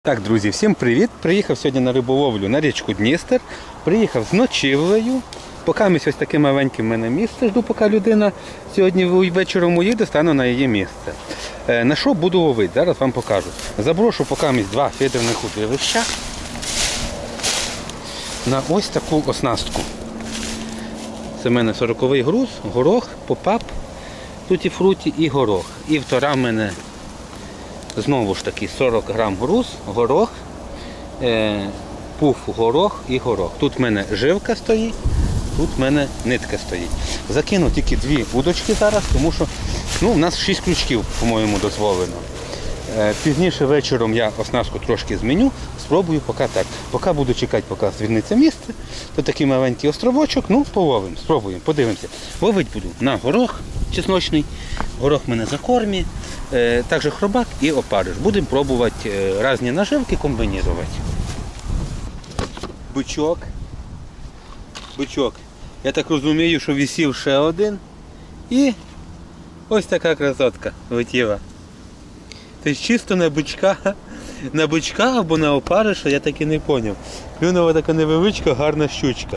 Так, друзі, всім привіт! Приїхав сьогодні на риболовлю на річку Дністер. Приїхав з ночівлею. Поки ось таке маленьке в мене місце, жду, поки людина сьогодні вечором уїде, стану на її місце. На що буду ловити? Зараз вам покажу. Заброшу поки два фідерних удилища на ось таку оснастку. Це в мене 40-й груз, горох, попап, туті-фруті і горох. І втора в мене знову ж таки 40 грам груз, горох, пуф, горох і горох. Тут в мене жилка стоїть, тут в мене нитка стоїть. Закину тільки дві удочки зараз, тому що в нас 6 крючків, по-моєму, дозволено. Пізніше вечором я оснастку трошки зміню, спробую поки так. Поки буду чекати, поки звільниться місце, то такий маленький островочок, половимо, спробуємо, подивимося. Ловити буду на горох чесночний, горох в мене за кормі, також хробак і опариш. Будемо пробувати різні наживки комбінувати. Бичок. Я так розумію, що висів ще один. І ось така красотка летіла. Тобто чисто на бичка або на опариша, я так і не зрозумів. Клюнова така невеличка, гарна щучка.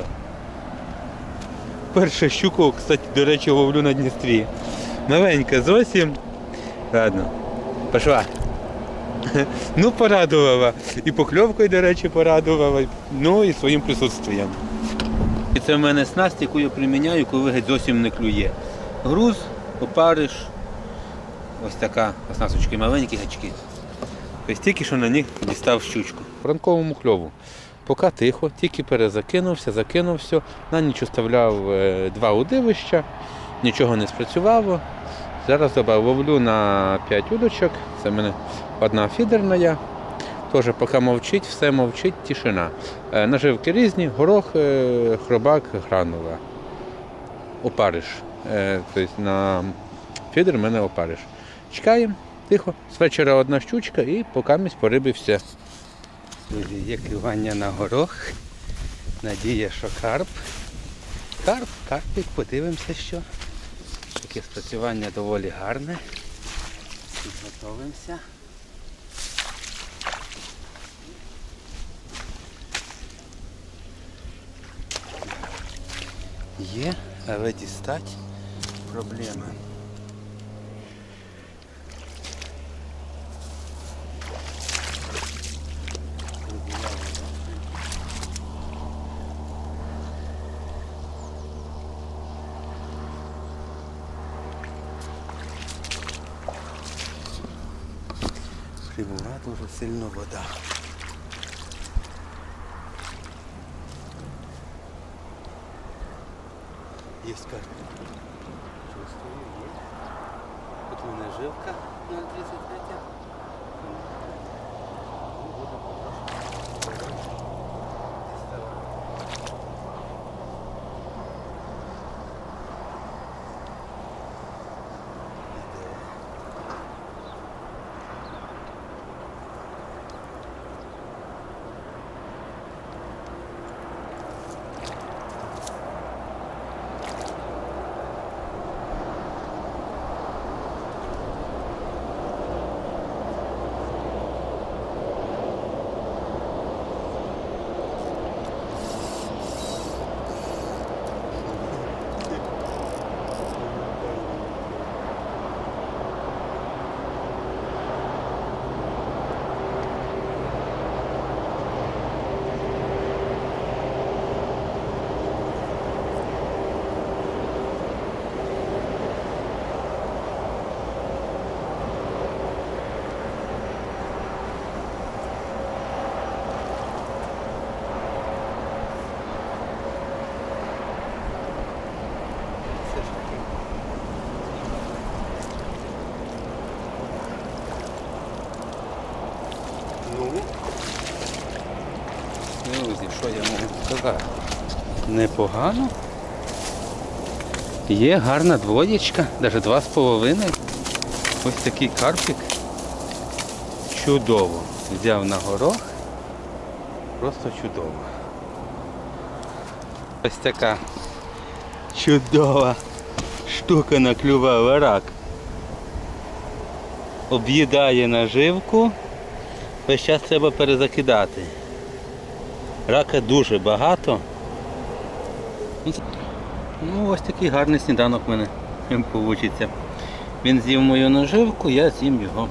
Перша щуку, кстати, до речі, ловлю на Дністрі. Маленька зовсім. Ладно, пішла. Порадувала. І покльовкою, до речі, порадувала, і своїм присутствием. І це в мене снасть, яку я приміняю, коли геть зовсім не клює. Груз, опариш. Ось така оснасточки, маленькі гачки. Ось тільки що на них дістав щучку. В ранковому кльову. Поки тихо, тільки закинувся. На ніч оставляв два удилища, нічого не спрацювало. Зараз ловлю на 5 удочок, це в мене одна фідерна. Теж поки мовчить, все мовчить, тишина. Наживки різні, горох, хробак, гранула. Опариш. Тобто на фідер в мене опариш. Чекаємо, тихо, з вечора одна щучка і покамість по рибі все. Друзі, є клювання на горох. Надія, що карп. Карпик, подивимося, що. Таке спрацювання доволі гарне. Підготовимося. Є, але дістати проблема. Прибула дуже сильно вода. Є карта. Чувствую, є. Тут у мене жилка 0,33. Друзі, що я можу сказати? Непогано. Є гарна двоєчка, навіть 2,5. Ось такий карпик. Чудово. Взяв на горох. Просто чудово. Ось така чудова штука наклювала рак. Об'їдає наживку. Весь час треба перезакидати. Рака дуже багато. Ну, ось такий гарний сніданок в мене вийде. Він з'їв мою наживку, я з'їм його.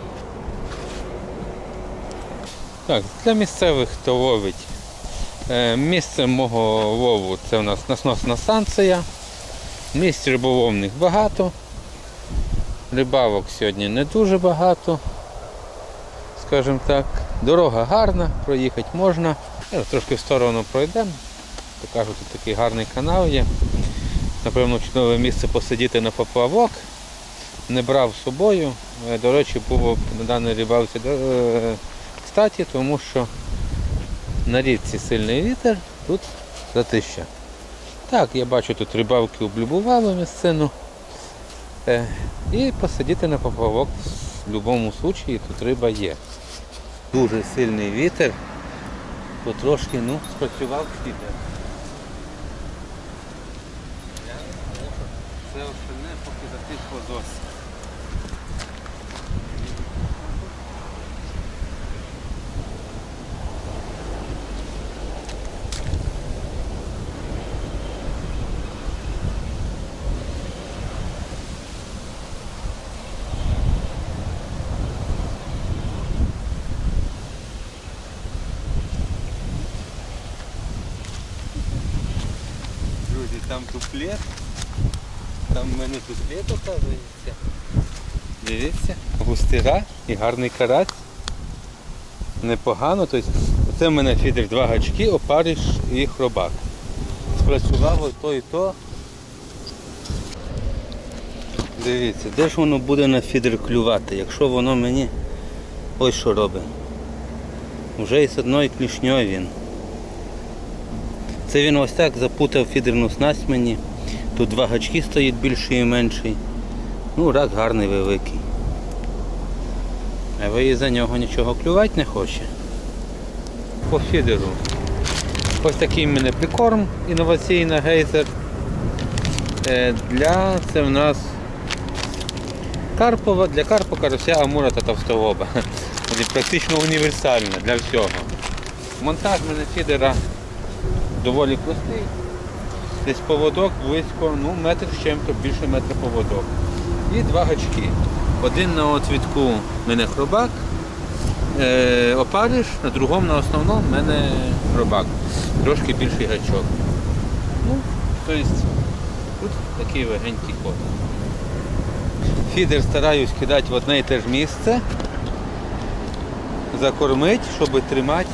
Так, для місцевих, хто ловить. Місце мого лову це у нас насосна станція. Місць риболовних багато. Рибалок сьогодні не дуже багато, скажімо так. Дорога гарна, проїхати можна. Трошки в сторону пройдемо. Покажу, тут такий гарний канал є. Напевно, чудове місце посидіти на поплавок. Не брав з собою. До речі, було на даній рибалці кстати, тому що на річці сильний вітер, тут затища. Так, я бачу, тут рибалки облюбували місцину. І посидіти на поплавок в будь-якому випадку, тут риба є. Дуже сильний вітер, потрошки, спрацював фідер. Це остальне поки затихло досі. Друзі, там туплет. Там в мене тут лід, оказується. Дивіться, густира і гарний карась. Непогано. Тобто, це в мене фідер 2 гачки, опариш і хробак. Спрацювало то і то. Дивіться, де ж воно буде на фідер клювати, якщо воно мені ось що робить. Вже і з одною клішньою він. Це він ось так запутав фідерну снасть мені. Тут 2 гачки стоїть, більший і менший. Рак гарний, великий. А ви за нього нічого клювати не хоче. По фідеру. Ось такий в мене прикорм, інноваційний гейзер. Це в нас карпова, для карпа, карася, амура та товстолоба. Практично універсальна для всього. Монтаж в мене фідера доволі простий. Десь поводок близько, метр з чим-то, більше метра поводок. І 2 гачки. Один на отвідку в мене хробак, опариш, на другому, на основному в мене хробак. Трошки більший гачок. Тобто тут такий легенький ход. Фідер стараюсь кидати в одне і те ж місце, закормити, щоб тримати.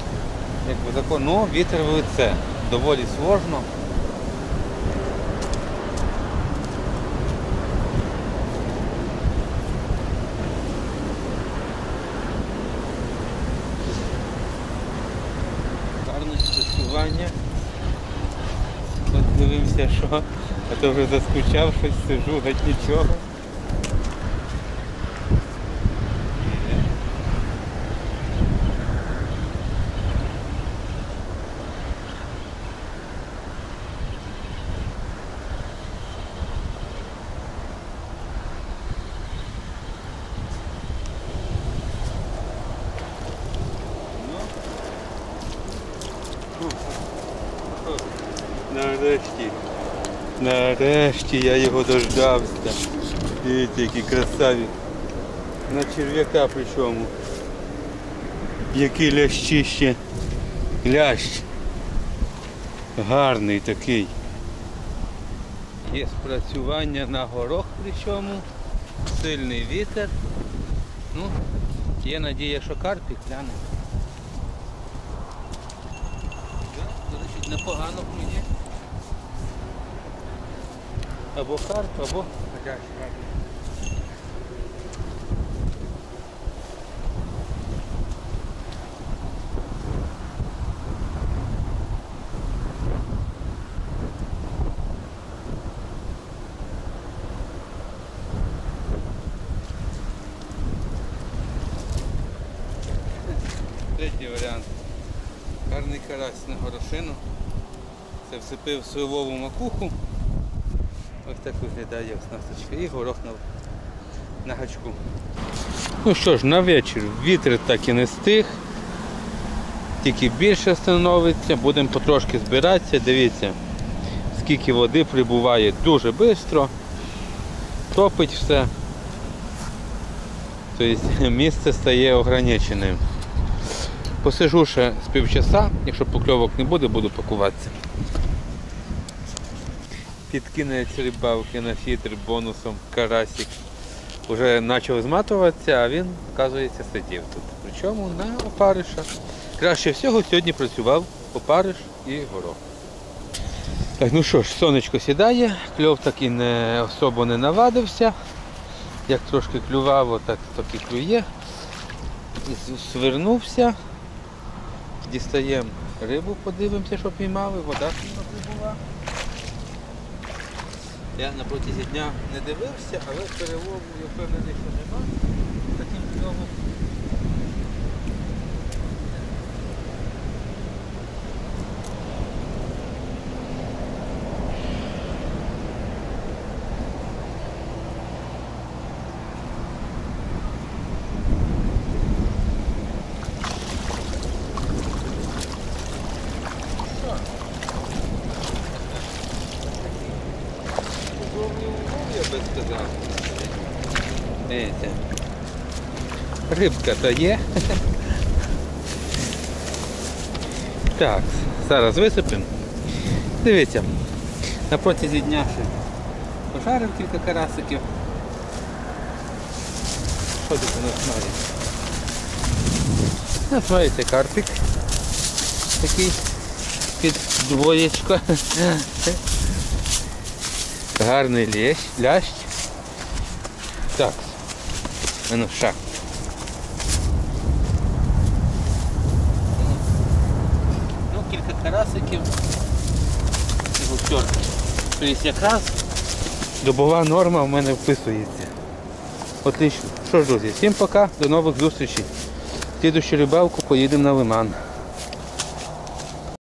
Вітер в лице. Доволі сложно. Гарне спілкування. От дивився, що, а то вже заскучав, щось сижу, геть нічого. Нарешті я його дождався. Дивіться, який красаві. На черв'яка причому. Який лящище. Лящ. Гарний такий. Є спрацювання на горох причому. Сильний вітер. Є надія, що карпік гляне. До речі, непогано плює. Або карп, або гарячий. Третій варіант. Гарний карась на горошину. Це всипив сливову макуху. Ось так виглядає оснасточка і горох на гачку. Ну що ж, на вечір вітер так і не стих. Тільки більше становиться, будемо потрошки збиратися, дивіться, скільки води прибуває дуже швидко, топить все, тобто місце стає ограниченим. Посижу ще з півчаса, якщо покльовок не буде, буду пакуватися. Під кінець рибалки на фідер бонусом карасик вже почав зматуватися, а він, оказується, сидів тут. Причому на опариша. Краще всього сьогодні працював опариш і горох. Так, ну що ж, сонечко сідає, кльов так і не особо не навадився. Як трошки клювало, так і клює. Свернувся. Дістаємо рибу, подивимося, що піймали, вода сильно прибула. Я на протязі дня не дивився, але перелову я впевнений, що нема таким кльовом. Я би сказав. Дивіться. Рибка то є. Так, зараз висипемо. Дивіться, на протязі дня ще пожарив кілька карасиків. Що тут у нас має? У нас мається карпик. Такий під двоєчко. Гарний лящ. Так, ну ша. Ну, кілька карасиків. Тобто якраз добова норма в мене вписується. Отлично. Що ж, друзі, всім пока, до нових зустрічей. Слідущу рибалку поїдемо на лиман.